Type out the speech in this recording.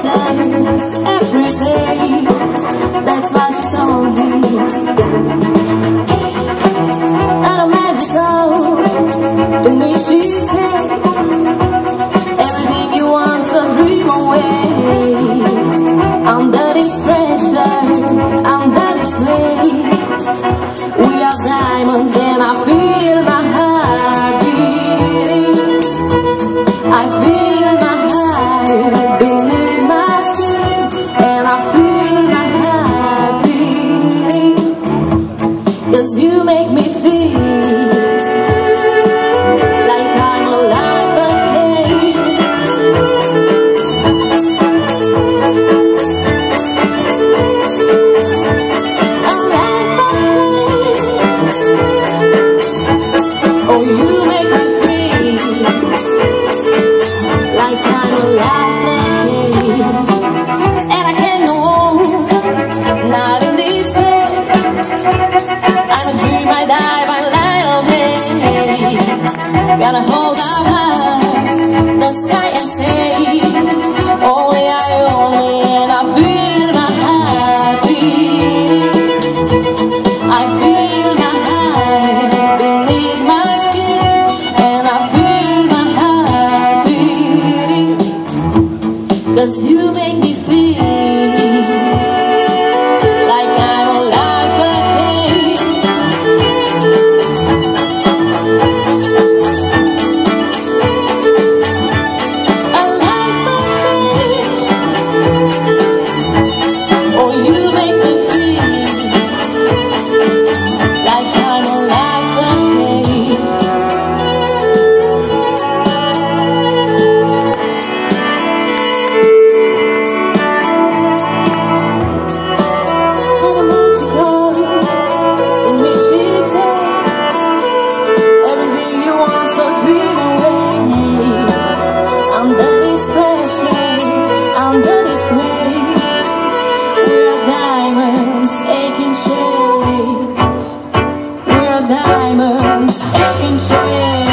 chance every day. That's why she told me that I'm magical. To me she take everything you want, so dream away. Under this pressure, under this rain, we are diamonds and I feel my heart beating. I feel my heart beneath my skin, and I feel my heart beating, 'cause you make me feel like I'm alive again. Alive again. Oh, you make me feel like I'm alive again. And I can't go on, not in this way. I'm a dream, I die by light of day. Gotta hold out high the sky and say, only I own me, and I feel my heart beat. I feel my heart beneath my skin, and I feel my heart beating, 'cause you make me feel like I'm alive again. Alive again. Oh, you make me feel like I'm alive again. Diamonds, aching shade.